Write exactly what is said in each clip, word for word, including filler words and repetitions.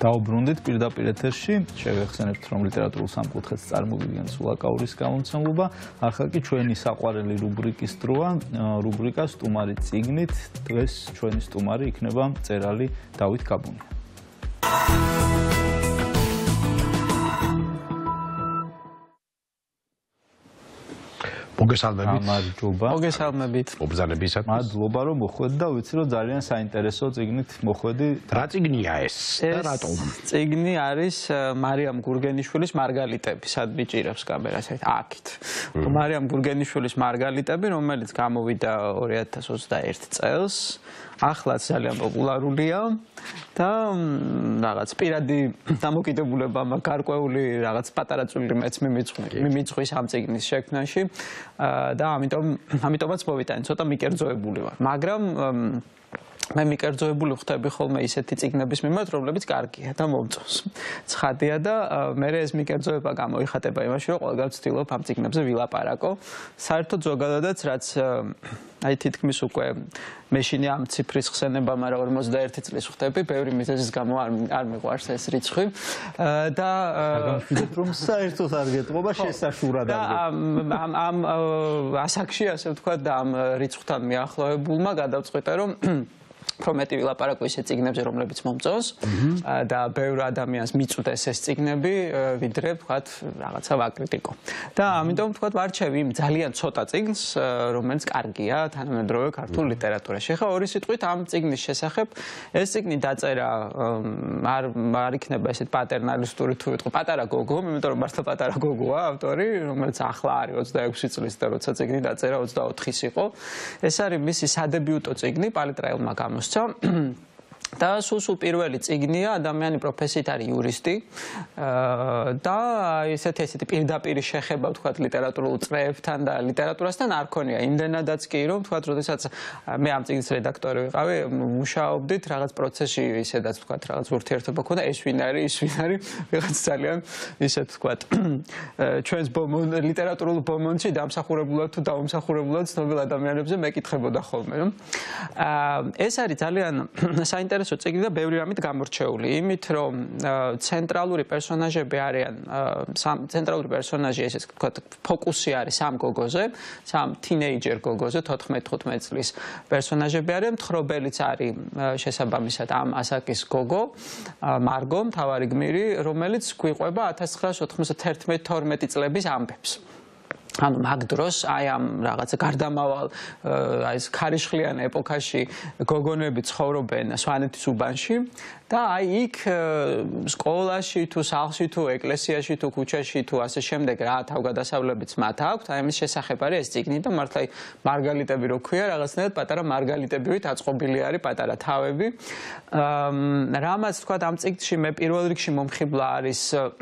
დაუბრუნდით პირდაპირ ეთერში, შევეხსენებთ, რომ ლიტერატურულ სამკუთხედს წარმოგიდგენს ულაკაურის გამომცემლობა. ახლა კი ჩვენი საყვარელი რუბრიკის დროა, რუბრიკა სტუმარი წიგნით. დღეს ჩვენი სტუმარი იქნება მწერალი დავით გაბუნია. მოგესალმებით. გამარჯობა. მოგესალმებით. მობრძანებისათვის. მადლობა რომ მოხვედი და ვიცი რომ ძალიან საინტერესო წიგნით მოხვედი. რა წიგნია ეს? და რატომ? წიგნი არის მარიამ გურგენიშვილის მარგალიტები, სად ბიჭირებს კამერას ერთ აქეთ. მარიამ გურგენიშვილის მარგალიტები, რომელიც გამოვიდა ორი ათას ოცდაერთი წელს. Ახლაც ძალიან პოპულარულია და რაღაც პირადი დამოკიდებულება მაქვს გარკვეული რაღაც პატარა წვლილი მეც მიმიწვის ამ წიგნის შექმნაში და ამიტომ ამიტომაც მოვიტანე ცოტა მიკერძოებული ვარ მაგრამ მე მიკერძოებული ხდები ხოლმე ისეთი წიგნების მიმართ, რომლებიც კარგია და მომწონს. ცხადია და მე ეს მიკერძოება გამოიხატება იმაში, რომ ყველგან ვცდილობ ამ წიგნებზე ვილაპარაკო. საერთოდ ზოგადადაც რაც აი თითქმის უკვე მეშინე ამ ციფრის ხსენება, მაგრამ ორმოცდაერთი წლის ხდები, ბევრი მიზეზის გამო არ მიყვარს ეს რიცხვი და გამშვიდობ რომ საერთოდ არ გეტყობა შესაშურად არ გეტყობა. ამ ამ ასაკში ასე ვთქვათ და ამ რიცხვთან მიახლოებულმა გადავწყვიტე რომ პრომეტი ვილაპარაკო ისეთ წიგნებზე, რომლებიც მომწონს და ბევრ ადამიანს მიწვდეს ეს წიგნები, ვიდრე ვთქვათ რაღაცა ვაკრიტიკო. და ამიტომ ვთქვათ ვარჩევი იმ ძალიან ცოტა წიგნს, რომელიც კარგია თანამედროვე ქართულ ლიტერატურაში. ხა ორი სიტყვით ამ წიგნის შესახებ, ეს წიგნი დაწერა არ არ იქნება ესეთ პატერნალისტური თუ ვიტყვი პატარა გოგო, იმიტომ რომ მართლა პატარა გოგოა ავტორი, რომელიც ახლა არის ოცდაექვსი წლის და როცა წიგნი დაწერა ოცდაოთხის იყო. ეს არის მისი სადებიუტო წიგნი პალიტრაილმა გამოსცა. და სულ პირველი წიგნია, ადამიანი პროფესიით არის იურისტი და ესეთი ესეთი პირდაპირი შეხება ვთქვათ ლიტერატურულ წრეებთან და ლიტერატურასთან არ ქონია. იმდენადაც კი რომ ვთქვათ, როდესაც მე ამ წიგნის რედაქტორი ვიყავი, მუშაობდით რაღაც პროცესში ისედაც ვთქვათ რაღაც ურთიერთობა ქონდა, ეს ვინ არის, ის ვინ არის, რაღაც ძალიან ისეთ ვთქვათ ჩვენს ლიტერატურულ ბომონდში დამსახურებულად თუ დაუმსახურებულად ცნობილ ადამიანებზე მეკითხებოდა ხოლმე. ეს არის ძალიან საინტერესო წიგნი და ბევრი რამით გამორჩეული. იმით რომ ცენტრალური პერსონაჟები არიან ცენტრალური პერსონაჟი ესეც ვთქვათ ფოკუსი არის სამ გოგოზე, სამ თინეიჯერ გოგოზე, თოთხმეტ თხუთმეტ წლის პერსონაჟები არიან, მთხრობელიც არის შესაბამისად ამ ასაკის გოგო, მარგო, მთავარი გმირი, რომელიც გვიყვება ათას ცხრაასი ოთხმოცდათერთმეტი თორმეტი წლების ამბებს. ანუ მაგ დროს აი ამ რაღაცა გარდამავალ აი ეს ქარიშხლიან ეპოქაში გოგონები ცხოვრობენ სვანეთის უბანში და აი იქ სკოლაში თუ სახლში თუ ეკლესიაში თუ ქუჩაში თუ ასე შემდეგ რა თავგადასავლებიც მათ აქვთ, აი ამის შესახებ არის ეს წიგნი და მართლა მარგალიტები რო ქვია, რაღაცნაირად პატარა მარგალიტებივით აწყობილი არის პატარა თავები. რამაც თქვა ამ წიგნში მე პირველ რიგში მომხიბლა არის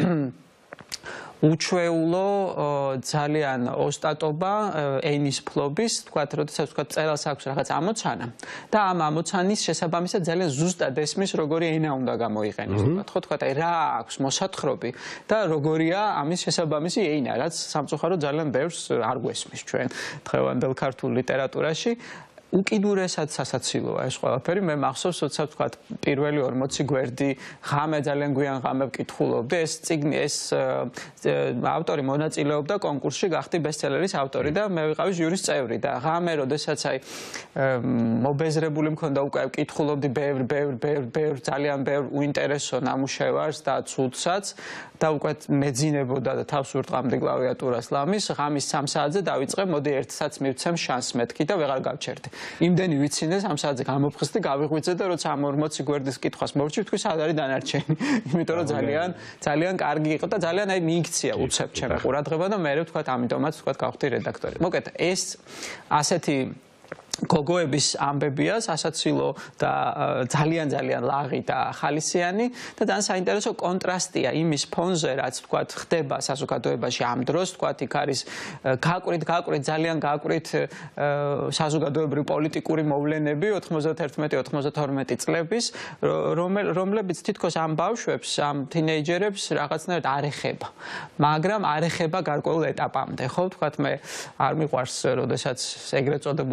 უჩვეულო ძალიან ოსტატობა ენის ფლობის, თქვათ, როდესაც თქვათ წერალს აქვს რაღაც ამოცანა და ამ ამოცანის შესაბამისად ძალიან ზუსტად ესმის როგორი ენა უნდა გამოიყენოს, თქვათ, ხო, თქვათ, აი რა აქვს მოსათხრობი და როგორია ამის შესაბამისი ენა, რაც სამწუხაროდ ძალიან ბევრს არ გვესმის ჩვენ დღევანდელ ქართულ ლიტერატურაში. უკიდურესად სასაცილოა ეს ყველაფერი. მე მახსოვს, როცა ვთქვათ, პირველი ორმოცი გვერდი ღამე ძალიან გვიან ღამე ვკითხულობდი. ეს წიგნი, ეს ავტორი მონაწილეობდა კონკურსში, გახდი ბესტსელერის ავტორი და მე ვიყავი ჟიურის წევრი და ღამე, როდესაც აი მობეზრებული მქონდა უკვე ვკითხულობდი ბევრ ბევრ ბევრ ბევრ ძალიან ბევრ უინტერესო ნამუშევარს და ცუდსაც და უკვე მეძინებოდა და თავს ვურტყამდი კლავიატურას ლამის, ღამის სამ საათზე დავიწყე, მოდი ერთ საათს მივცემ შანსს მეთქი და ვეღარ გავჩერდი. იმდენი ვიცინე სამ საათზე გამოფხსდი, გავიღვიძე და როცა ამ ორმოცი გვერდის კითხვას მოვჭი, ვთქვი, სად არის დანარჩენი. იმიტომ რომ ძალიან ძალიან კარგი იყო და ძალიან აი მიიქცია უცებ ჩემი ყურადღება და მე ვთქვათ, ამიტომაც ვთქვათ, გავხდი რედაქტორი. მოკეთ, ეს ასეთი გოგოების ამბებია სასაცილო და ძალიან ძალიან ლაღი და ხალისიანი და ძალიან საინტერესო კონტრასტია იმის ფონზე, რაც ვთქვათ, ხდება საზოგადოებაში ამ დროს, ვთქვათ, იქ არის გაკვირით, გაკვირით, ძალიან გაკვირით საზოგადოებრივი პოლიტიკური მოვლენები ოთხმოცდათერთმეტი ოთხმოცდათორმეტი წლების, რომლებიც თითქოს ამ ბავშვებს, ამ თინეიჯერებს რაღაცნაირად არ ეხება. მაგრამ არ ეხება გარკვეულ ეტაპამდე, ხო, ვთქვათ, მე არ მიყვარს, როდესაც ეგრეთ წოდებულ სპოილერს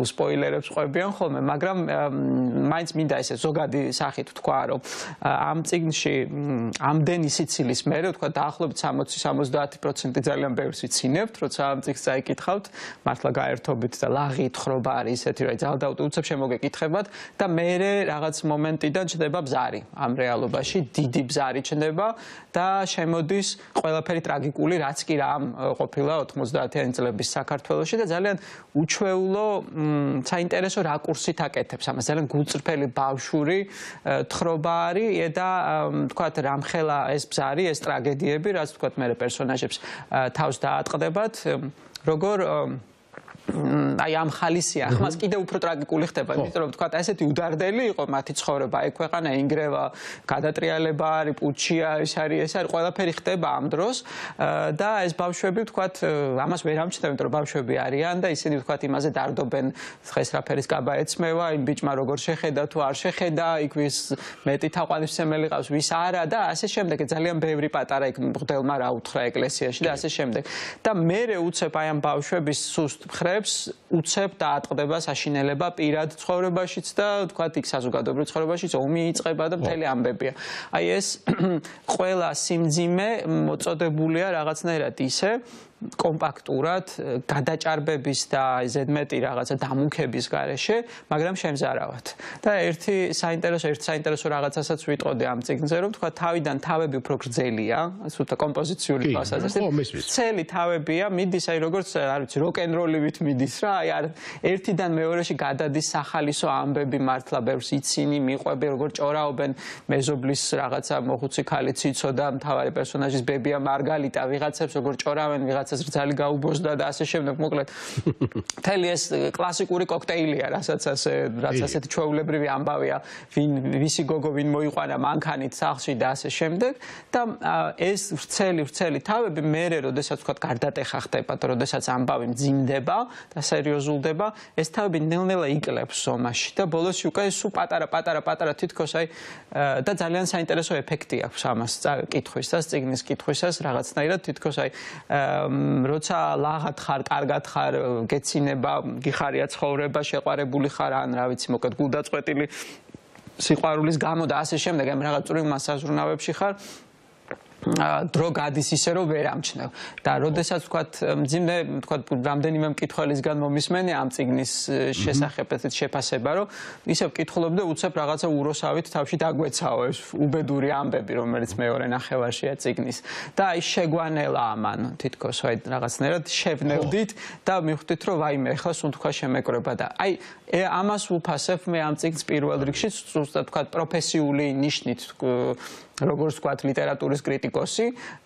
სიმღერებს ყვებიან ხოლმე, მაგრამ მაინც მინდა ესე ზოგადი სახით თქვა, რომ ამ წიგნში ამდენი სიცილის მერე, თქვა დაახლოებით სამოცი სამოცდაათი პროცენტი ძალიან ბევრს ვიცინებთ, როცა ამ წიგნს წაიკითხავთ, მართლა გაერთობით და ლაღი თხრობა არის ესეთი, რომ ძალ უცებ შემოგეკითხებათ და მერე რაღაც მომენტიდან ჩნდება ბზარი ამ რეალობაში, დიდი ბზარი ჩნდება და შემოდის ყველაფერი ტრაგიკული, რაც კი რამ ყოფილა ოთხმოცდაათიანი წლების საქართველოში და ძალიან უჩვეულო საინტერესო რაკურსით აკეთებს ამას. ძალიან გულწრფელი ბავშვური თხრობა არის და თქვათ რამხელა ეს ბზარი, ეს ტრაგედიები, რაც თქვათ მე პერსონაჟებს თავს დაატყდებათ, როგორ აი ამ ხალისია, ხმას კიდევ უფრო ტრაგიკული ხდება, იმიტომ რომ თქვათ ესეთი უდარდელი იყო მათი ცხოვრება, აი ქვეყანა ინგრევა, გადატრიალება არის, პუჩია, ეს არის, ეს არის, ყველაფერი ხდება ამ დროს და ეს ბავშვები თქვათ ამას ვერ ამჩნევენ, იმიტომ რომ ბავშვები არიან და ისინი თქვათ იმაზე დარდობენ, ხეს რაფერის კაბა ეცმევა, იმ ბიჭმა როგორ შეხედა თუ არ შეხედა, იქ ვის მეტი თაყვანისმცემელი ყავს, ვის არა და ასე შემდეგ, ძალიან ბევრი პატარა იქ მღვდელმა რა უთხრა ეკლესიაში და ასე შემდეგ. და მერე უცებ აი ამ ბავშვების სუსტ მხრებს უცებ დაატყდება საშინელება პირად ცხოვრებაშიც და თქვათ იქ საზოგადოებრივ ცხოვრებაშიც ომი იწყება და მთელი ამბებია. აი ეს ყველა სიმძიმე მოწოდებულია რაღაცნაირად ისე კომპაქტურად გადაჭარბების და ზედმეტი რაღაცა დამუქების გარეშე, მაგრამ შემზარავად. და ერთი საინტერესო, ერთ საინტერესო რაღაცასაც ვიტყოდი ამ წიგნზე, რომ თქვა თავიდან თავები უფრო გრძელია, სულთა კომპოზიციური თვალსაზრისით. ვრცელი თავებია, მიდის აი როგორც არ ვიცი, როკ-ენ-როლივით მიდის რა, აი ერთიდან მეორეში გადადის სახალისო ამბები მართლა ბევრს იცინი, მიყვები, როგორ ჭორაობენ მეზობლის რაღაცა მოხუცი ქალი ციცო და მთავარი პერსონაჟის ბებია მარგალიტა, ვიღაცებს როგორ ჭორავენ, ვიღაც ზრძალი გაუბოზდა და ასე შემდეგ, მოკლედ მთელი ეს კლასიკური კოქტეილია, რასაც ასე რაც ასეთი ჩვეულებრივი ამბავია, ვინ ვისი გოგო ვინ მოიყვანა მანქანით სახლში და ასე შემდეგ და ეს ვრცელი ვრცელი თავები მერე როდესაც თქვა გარდატეხა ხდება და როდესაც ამბავი მძიმდება და სერიოზულდება, ეს თავები ნელ-ნელა იკლებს ზომაში და ბოლოს უკვე სულ პატარა პატარა პატარა თითქოს აი და ძალიან საინტერესო ეფექტი აქვს ამას კითხვისას, წიგნის კითხვისას, რაღაცნაირად თითქოს აი როცა ლაღად ხარ, კარგად ხარ, გეცინება, გიხარია ცხოვრება, შეყვარებული ხარ, ან რა ვიცი, მოკლედ გულდაწყვეტილი სიყვარულის გამო და ასე შემდეგ, ამ რაღაც წვრილ საზრუნავებში ხარ, დრო გადის ისე რომ ვერ ამჩნევ და როდესაც თქვათ მძიმე თქვათ რამდენიმე მკითხველისგან მომისმენი ამ წიგნის შესახებ ესეთ შეფასება რომ ისე ვკითხულობ და უცებ რაღაცა უროსავით თავში დაგვეცაო ეს უბედური ამბები რომელიც მეორე ნახევარშია წიგნის და აი შეგვანელა ამან თითქოს აი რაღაცნაირად შევნევდით და მივხვდით რომ ვაიმე ეხლა სულ თქვა შემეკრება და აი ამას ვუფასებ მე ამ წიგნის პირველ რიგში ზუსტად თქვათ პროფესიული ნიშნით როგორც ვთქვათ ლიტერატურის კრიტიკოსი,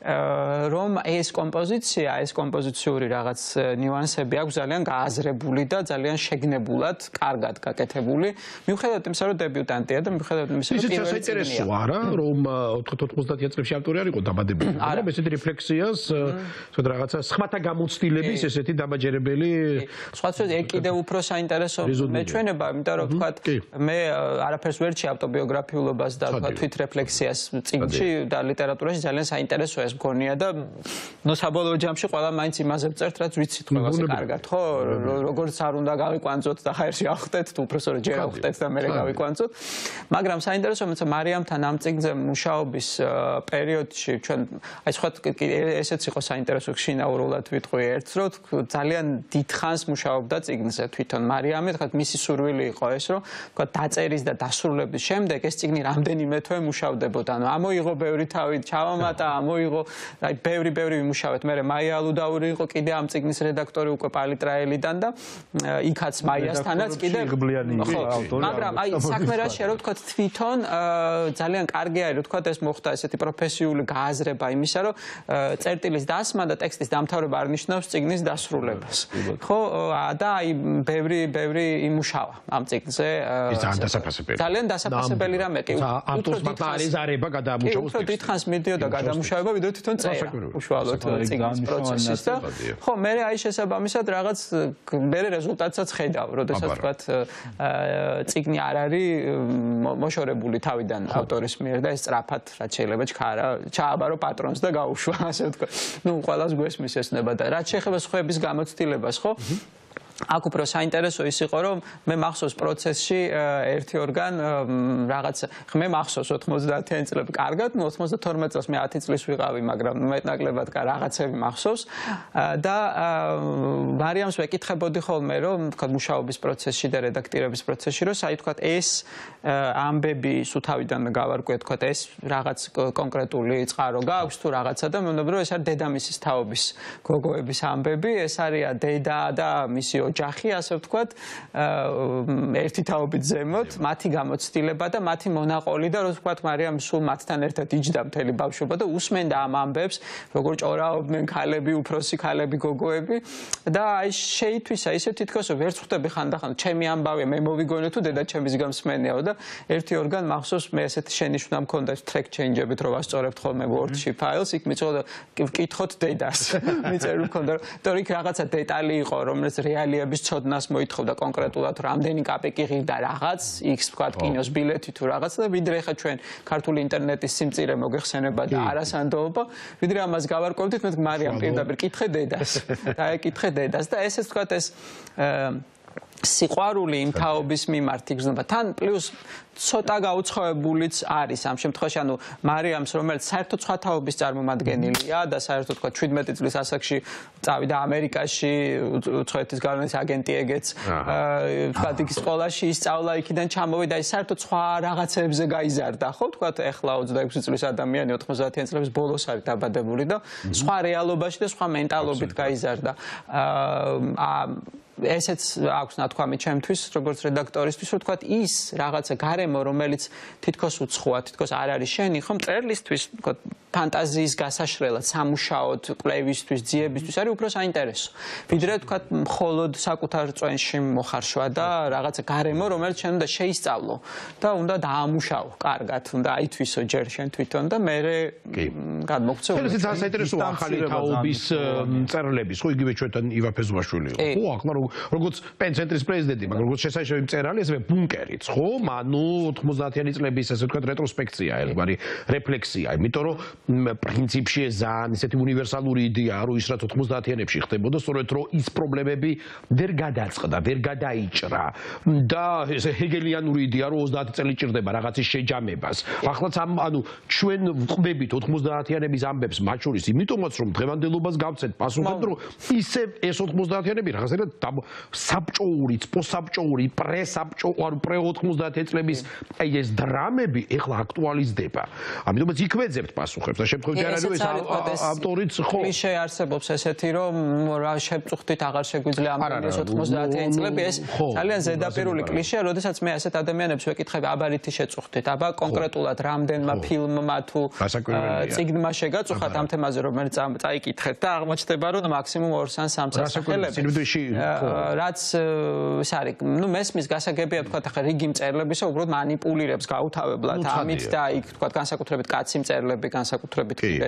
რომ ეს კომპოზიცია, ეს კომპოზიციური რაღაც ნიუანსები აქვს ძალიან გააზრებული და ძალიან შეგნებულად, კარგად გაკეთებული. მიუხედავად იმისა, რომ დებიუტანტია და მიუხედავად იმისა, რომ პირველი წიგნია. ისიც საინტერესოა არა, რომ ოთხმოცდაათი წლებში ავტორი არ იყო დამადებული, მაგრამ ესეთი რეფლექსიას, თქვა რაღაცა სხვათა გამოცდილების ესეთი დამაჯერებელი სხვა შეიძლება ეგ კიდევ უფრო საინტერესო მეჩვენება, იმიტომ რომ ვთქვათ, მე არაფერს ვერ ჩი ავტობიოგრაფიულობას და ვთქვათ თვითრეფლექსიას წიგნში და ლიტერატურაში ძალიან საინტერესოა ეს მგონია და ნუ საბოლოო ჯამში ყველა მაინც იმაზე ვწერთ, რაც ვიცით ყველასე კარგად, ხო? როგორც არ უნდა გავიკვანწოთ და ხაერში ავხდეთ, თუ უბრალოდ ჯერ ავხდეთ და მერე გავიკვანწოთ. მაგრამ საინტერესოა, რომ მარიამთან ამ წიგნზე მუშაობის პერიოდში ჩვენ აი სხვა ესეც იყო საინტერესო შინაურულად ვიტყვი ერთს, რომ ძალიან დიდხანს მუშაობდა წიგნზე თვითონ მარიამი, თქვა მისი სურვილი იყო ეს, რომ თქვა დაწერის და დასრულების შემდეგ ეს წიგნი რამდენიმე თვე მუშავდებოდა. ანუ ამოიღო ბევრი თავი, ჩავამატა, ამოიღო, აი ბევრი ბევრი ვიმუშავეთ. მე მაია ალუდაური იყო კიდე ამ წიგნის რედაქტორი უკვე პალიტრაელიდან და იქაც მაიასთანაც კიდე მაგრამ აი საქმე რა შეიძლება ვთქვათ თვითონ ძალიან კარგი არის რომ ვთქვათ ეს მოხდა ესეთი პროფესიული გააზრება იმისა რომ წერტილის დასმა და ტექსტის დამთავრება არ ნიშნავს წიგნის დასრულებას. ხო და აი ბევრი ბევრი იმუშავა ამ წიგნზე ძალიან დასაფასებელი რამე კი ავტორს მართლა არის ზარება გადამუშავოს უფრო დიდხანს მიდიოდა გადამუშავება ვიდრე თვითონ წერა უშუალოდ წიგნის პროცესის და ხო მე აი შესაბამისად რაღაც მე რეზულტატსაც ხედავ როდესაც ვთქვათ წიგნი არ არის მოშორებული თავიდან ავტორის მიერ და ეს სწრაფად რაც შეიძლება ჩქარა ჩააბარო პატრონს და გაუშვა ასე ვთქვათ ნუ ყველას გვესმის ესნება და რაც შეეხება სხვების გამოცდილებას ხო აქ უფრო საინტერესო ის იყო, რომ მე მახსოვს პროცესში ერთი ორგან რაღაც მე მახსოვს ოთხმოცდაათიანი წლები კარგად, ოთხმოცდათორმეტ წელს მე ათი წლის ვიყავი, მაგრამ მეტნაკლებად რაღაცები მახსოვს და მარიამს ვეკითხებოდი ხოლმე, რომ თქვა მუშაობის პროცესში და რედაქტირების პროცესში, რომ საერთოდ თქვა ეს ამბები სუთავიდან გავარკვიე, თქვა ეს რაღაც კონკრეტული წყარო გააქვს თუ რაღაცა და მე მგონი, რომ ეს არის დედამისის თაობის გოგოების ამბები, ეს არის დედა და მისი ოჯახი, ასე ვთქვათ, ერთი თაობით ზემოთ, მათი გამოცდილება და მათი მონაყოლი და რო ვთქვათ, მარიამ სულ მათთან ერთად იჯდა მთელი ბავშვობა და უსმენდა ამ ამბებს, როგორ ჭორაობდნენ ქალები, უფროსი ქალები, გოგოები და აი შეითვისა ისე თითქოს ვერც ხვდები ხანდახან, ჩემი ამბავია, მე მოვიგონე თუ დედა ჩემის გამსმენიაო და ერთი ორგან მახსოვს მე ესეთი შენიშვნა მქონდა track change-ებით რო ვასწორებთ ხოლმე Word-ში ფაილს, იქ მიწოდა ვკითხოთ დედას. მიწერილი მქონდა, რომ იქ რაღაცა დეტალი იყო, რომელიც რეალიების ცოდნას მოითხოვდა კონკრეტულად, რამდენი კაპიკი ღირდა რაღაც, X ვთქვათ, კინოს ბილეთი თუ რაღაც და ვიდრე ხა ჩვენ ქართული ინტერნეტის სიმწირე მოგეხსენება და არასანდოობა, ვიდრე ამას გავარკვევდით, მე მარიამ პირდაპირ კითხე დედას. და ეკითხე დედას და ესეც ვთქვათ ეს სიყვარული იმ თაობის მიმართ იგრძნობა. თან პლუს ცოტა გაუცხოებულიც არის ამ შემთხვევაში, ანუ მარიამს, რომელიც საერთოდ სხვა თაობის წარმომადგენელია და საერთოდ თქვა შვიდმეტი წლის ასაკში წავიდა ამერიკაში, უცხოეთის გავლენის აგენტი ეგეც, თქვა იქ სკოლაში ისწავლა, იქიდან ჩამოვიდა, ის საერთოდ სხვა რაღაცებზე გაიზარდა, ხო? თქვა ეხლა ოცდაექვსი წლის ადამიანი ოთხმოცდაათიანი წლების ბოლოს არის დაბადებული და სხვა რეალობაში და სხვა მენტალობით გაიზარდა. აა ესეც აქვს ნათქვამი ჩემთვის, როგორც რედაქტორისთვის, რომ თქვა ის რაღაცა გარემო, რომელიც თითქოს უცხოა, თითქოს არ არის შენი, ხომ მწერლისთვის, თქვა ფანტაზიის გასაშრელად, სამუშაოდ, კვლევისთვის, ძიებისთვის არის უფრო საინტერესო. ვიდრე თქვა მხოლოდ საკუთარ წვენში მოხარშვა და რაღაცა გარემო, რომელიც შენ უნდა შეისწავლო და უნდა დაამუშავო კარგად, უნდა აითვისო ჯერ შენ თვითონ და მერე გადმოგცე. ეს ძალიან საინტერესოა ახალი თაობის მწერლების, ხო იგივე ჩვენთან ივა ფეზუაშვილი იყო. ხო, ახლა როგორც პენცენტრის პრეზიდენტი, მაგრამ როგორც შესანიშნავი მწერალი, ესე ბუნკერიც, ხო? ანუ ოთხმოცდაათიანი წლების ასე ვთქვათ რეტროსპექცია, ერთგვარი რეფლექსია, იმიტომ რომ პრინციპში ეს ძალიან ისეთი უნივერსალური იდეაა, რომ ის რაც ოთხმოცდაათიანებში ხდებოდა, სწორედ რომ ის პრობლემები ვერ გადაწყდა, ვერ გადაიჭრა და ეს ჰეგელიანური იდეა, რომ ოცდაათი წელი ჭირდება რაღაცის შეჯამებას. ახლაც ამ ანუ ჩვენ ვყვებით ოთხმოცდაათიანების ამბებს მათ შორის, იმიტომაც რომ დღევანდელობას გავცეთ პასუხად, რომ ისევ ეს ოთხმოცდაათიანები რაღაცა საბჭოური, პოსაბჭოური, პრესაბჭოური, ანუ პრე-ოთხმოცდაათი წლების აი ეს დრამები ეხლა აქტუალიზდება. ამიტომაც იქ ვეძებთ პასუხებს და შემთხვევით არ არის ეს ავტორიც ხო. კლიშე არსებობს ესეთი, რომ რა შევწუხდით, აღარ შეგვიძლია ამბობდეს ოთხმოცდაათიანი წლები, ეს ძალიან ზედაპირული კლიშეა, როდესაც მე ასეთ ადამიანებს ვეკითხები, აბა რითი შეწუხდით, აბა კონკრეტულად რამდენმა ფილმმა თუ წიგნმა შეგაწუხათ ამ თემაზე, რომელიც წაიკითხეთ და აღმოჩნდება, რომ მაქსიმუმ ორს ან სამს ასახელებს. რაც ის არის, ნუ მესმის გასაგებია თქვა ახლა რიგი მწერლებისა უბრალოდ მანიპულირებს გაუთავებლად ამით და იქ თქვა განსაკუთრებით კაცი მწერლები განსაკუთრებით კიდე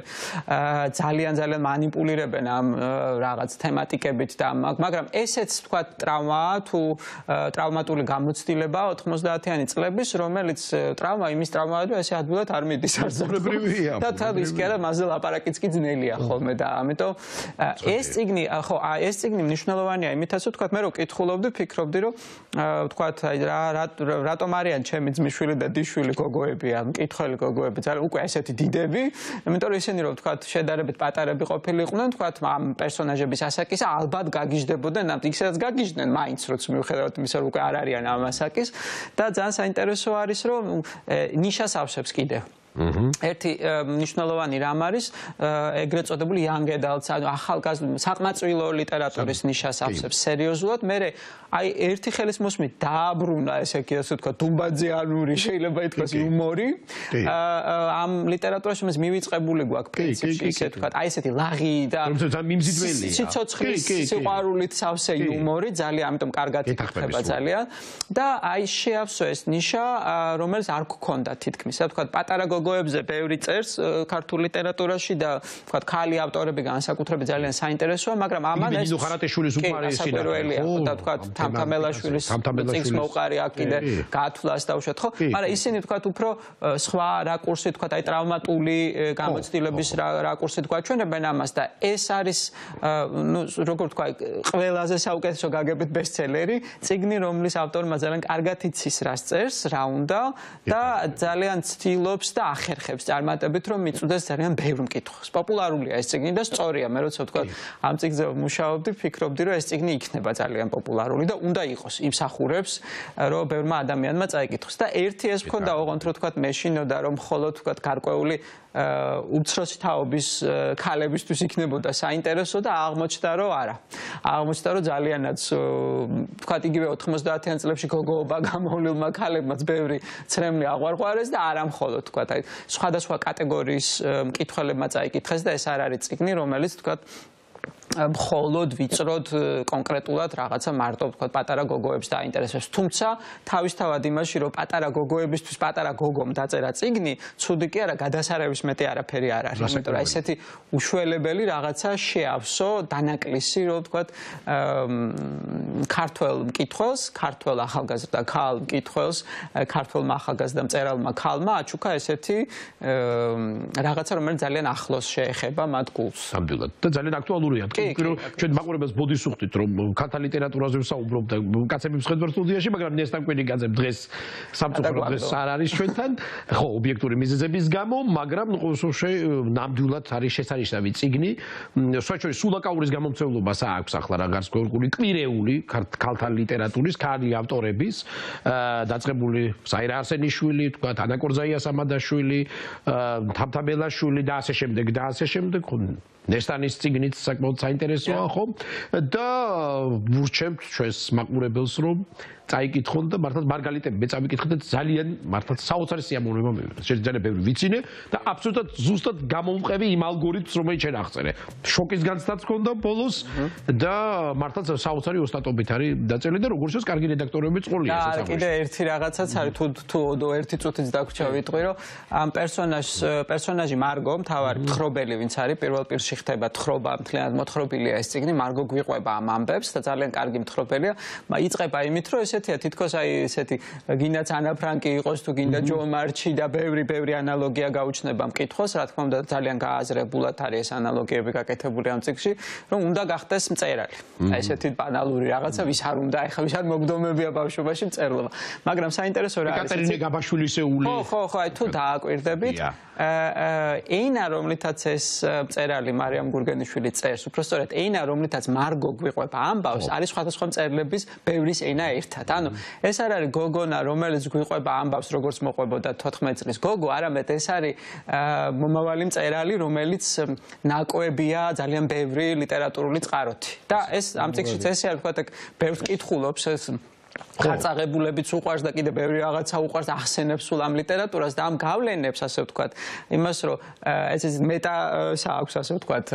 ძალიან ძალიან მანიპულირებენ ამ რაღაც თემატიკებით და მაგრამ ესეც თქვა ტრავმაა თუ ტრავმატული გამოცდილება ოთხმოცდაათიანი წლების რომელიც ტრავმა იმის ტრავმაა რომ ესე ადვილად არ მიდის არცებრივია და თავის კი არა მასზე ლაპარაკიც კი ძნელია ხოლმე და ამიტომ ეს წიგნი ხო ეს წიგნი მნიშვნელოვანია იმითაც რომ თქვა მე რო კითხულობდი ფიქრობდი რომ თქვა აი რა რატომ არიან ჩემი ძმისშვილი და დიშვილი გოგოები ან მკითხველი გოგოები ძალიან უკვე ესეთი დიდები იმიტომ რომ ისინი რომ თქვა შედარებით პატარები ყოფილიყვნენ თქვა ამ პერსონაჟების ასაკის ალბათ გაგიჟდებოდნენ ამ ისედაც გაგიჟდნენ მაინც როც მიუხედავად იმისა რომ უკვე არ არიან ამ ასაკის და ძალიან საინტერესო არის რომ ნიშას ავსებს კიდევ ერთი მნიშვნელოვანი რამ არის ეგრეთ წოდებული young adults ანუ ახალგაზრდა საყმაწვილო ლიტერატურის ნიშას ავსებს სერიოზულად მე აი ერთი ხელის მოსმით დააბრუნა ესე იგი ასე ვთქვა დუმბაძიანური შეიძლება ითქვას იუმორი ამ ლიტერატურაში მას მივიწყებული გვაქვს პრინციპში ესე ვთქვა აი ესეთი ლაღი და სიცოცხლის სიყვარულით სავსე იუმორი ძალიან ამიტომ კარგად იხება ძალიან და აი შეავსო ეს ნიშა რომელიც არ გქონდა თითქმის ასე ვთქვა პატარა გოგოებზე ბევრი წერს ქართულ ლიტერატურაში და თქვა ქალი ავტორები განსაკუთრებით ძალიან საინტერესოა, მაგრამ ამან ეს ნინო ხარატეშვილის უყარი სინახე ხო და თქვა თამთამელაშვილის წიგნს მოუყარი აქ კიდე გათვლას დაუშვათ ხო, მაგრამ ისინი თქვა უფრო სხვა რაკურსი თქვა აი ტრავმატული გამოცდილების რაკურსი თქვა ჩვენებენ ამას და ეს არის ნუ როგორ თქვა ყველაზე საუკეთესო გაგებით ბესტსელერი, წიგნი რომლის ავტორმა ძალიან კარგად იცის რას წერს, რა უნდა და ძალიან ცდილობს და ახერხებს წარმატებით რომ მიწვდეს ძალიან ბევრ მკითხველს. პოპულარულია ეს წიგნი და სწორია, მე როცა ვთქვა ამ წიგნზე ვმუშაობდი, ფიქრობდი რომ ეს წიგნი იქნება ძალიან პოპულარული და უნდა იყოს, იმსახურებს რომ ბევრმა ადამიანმა წაიკითხოს და ერთი ეს მქონდა ოღონდ რომ თქვა მე შინოდა რომ მხოლოდ თქვა გარკვეული უცროსი თაობის ქალებისთვის იქნებოდა საინტერესო და აღმოჩნდა რომ არა. აღმოჩნდა რომ ძალიანაც თქვა იგივე ოთხმოცდაათიან წლებში გოგოობა გამოვლილმა ქალებმაც ბევრი ცრემლი აღვარღვარეს და არა მხოლოდ თქვა აი სხვადასხვა კატეგორიის მკითხველებმა წაიკითხეს და ეს არ არის წიგნი რომელიც თქვა მხოლოდ ვიწროდ კონკრეტულად რაღაცა მარტო თქვა პატარა გოგოებს დაინტერესებს. თუმცა თავისთავად იმაში რომ პატარა გოგოებისთვის პატარა გოგომ დაწერა წიგნი, ცუდი კი არა, გადასარევის მეტი არაფერი არ არის. იმიტომ რომ ესეთი უშველებელი რაღაცა შეავსო დანაკლისი რომ თქვა ქართველ მკითხველს, ქართველ ახალგაზრდა ქალ მკითხველს, ქართველმა ახალგაზრდა მწერალმა ქალმა აჩუქა ესეთი რაღაცა რომელიც ძალიან ახლოს შეეხება მათ გულს. ნამდვილად და ძალიან აქტუალურია. ჩვენ მაყურებელს ბოდიშს უხდით რომ ქართულ ლიტერატურაზე ვსაუბრობ და კაცები მსხვერპლ სტუდიაში, მაგრამ ნესტან კვირიგაძე დღეს სამწუხარო დღეს არ არის ჩვენთან, ხო, ობიექტური მიზეზების გამო, მაგრამ ნამდვილად არის შესანიშნავი წიგნი. სხვაჩვენს სულაკაურის გამომცემლობას აქვს ახლა რაღაც გორგული კვირეული ქართულ ლიტერატურის ქალი ავტორების დაწყებული საირა არსენიშვილი, თქვა ანა კორზაიას ამადაშვილი, თამთამელაშვილი და ასე შემდეგ და ასე შემდეგ. ნესტანის წიგნიც საკმაოდ საინტერესოა ხო და ვურჩევთ ჩვენს მაყურებელს რომ წაიკითხონ და მართლაც მარგალიტები მე წავიკითხეთ და ძალიან მართლაც საოცარი სიამოვნება მივიღეთ. შეიძლება ბევრი ვიცინე და აბსოლუტურად ზუსტად გამოვყევი იმ ალგორითმს რომელიც შენ აღწერე. შოკის განცდაც ჰქონდა ბოლოს და მართლაც საოცარი ოსტატობით არის დაწერილი და როგორც ეს კარგი რედაქტორები წყოლია ესეც. და კიდე ერთი რაღაცაც არის თუ თუ ერთი წუთიც დაგვრჩა ვიტყვი რომ ამ პერსონაჟს პერსონაჟი მარგო მთავარი მთხრობელი ვინც არის პირველ პირში ხდება თხრობა, მთლიანად მოთხრობილია ეს წიგნი, მარგო გვიყვება ამ ამბებს და ძალიან კარგი მთხრობელია. იწყება იმით რომ ესეთია თითქოს აი ესეთი გინდაც ანა ფრანკი იყოს თუ გინდა ჯო მარჩი და ბევრი ბევრი ანალოგია გაუჩნდება მკითხველს, რა თქმა უნდა ძალიან გააზრებულად არის ეს ანალოგიები გაკეთებული ამ წიგნში, რომ უნდა გახდეს მწერალი. აი ესეთი ბანალური რაღაცა ვის არ უნდა, ეხლა ვის არ მოგდომებია ბავშვობაში მწერლობა. მაგრამ საინტერესო რა არის? ეკატერინე გაბაშვილისეული. ხო, ხო, ხო, აი თუ დააკვირდებით, ეინა რომლითაც ეს მწერალი მარიამ გურგენიშვილი წერს, უბრალოდ ეინა რომლითაც მარგო გვიყვება ამბავს, არის სხვადასხვა მწერლების ბევრის ეინა ერთად. ანუ ეს არ არის გოგონა რომელიც გვიყვება ამბავს როგორც მოყვებოდა თოთხმეტ წლის გოგო, არამედ ეს არის მომავალი მწერალი რომელიც ნაკოებია ძალიან ბევრი ლიტერატურული წყაროთი. და ეს ამ წიგნშიც ესე არის, ვთქვათ, ბევრს კითხულობს ეს ხარწაღებულებიც უყვარს და კიდე ბევრი რაღაცა უყვარს და ახსენებს სულ ამ ლიტერატურას და ამ გავლენებს ასე ვთქვათ იმას რომ ეს ეს მეტა აქვს ასე ვთქვათ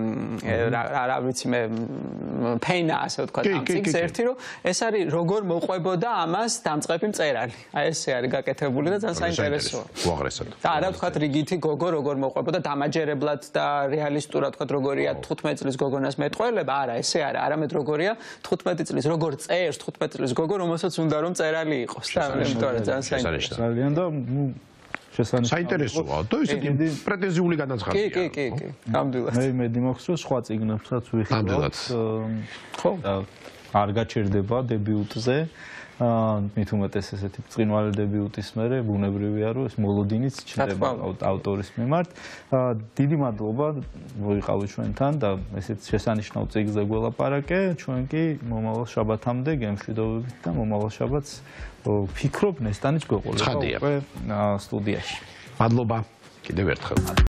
რა ვიცი მე ფენა ასე ვთქვათ ამ წიგნს ერთი რომ ეს არის როგორ მოყვებოდა ამას დამწყები მწერალი. აი ესე არის გაკეთებული და ძალიან საინტერესოა. უაღრესად. და არა ვთქვათ რიგითი გოგო როგორ მოყვებოდა დამაჯერებლად და რეალისტურად ვთქვათ როგორია თხუთმეტ წლის გოგონას მეტყველება, არა ესე არა, არამედ როგორია თხუთმეტი წლის როგორ წერს თხუთმეტ წლის გოგო რომელსაც უნდა რომ მწერალი იყოს და ამიტომ ძალიან საინტერესოა. ძალიან და ნუ შესანიშნავია. საინტერესოა და ისეთი პრეტენზიული განაცხადია. კი, კი, კი, კი. ნამდვილად. მე მედი მაქვს რომ სხვა წიგნებსაც ვიხილავთ. ხო. არ გაჩერდება დებიუტზე. მით უმეტეს ესეთი ბრწყინვალე დებიუტის მერე ბუნებრივია რომ ეს მოლოდინიც ჩნდება ავტორის მიმართ. დიდი მადლობა მოიყავით ჩვენთან და ესეთ შესანიშნავ წიგნზე გველაპარაკე. ჩვენ კი მომავალ შაბათამდე გემშვიდობებით და მომავალ შაბათს ვფიქრობ ნესტანიც გვეყოლება უკვე სტუდიაში. მადლობა კიდევ ერთხელ.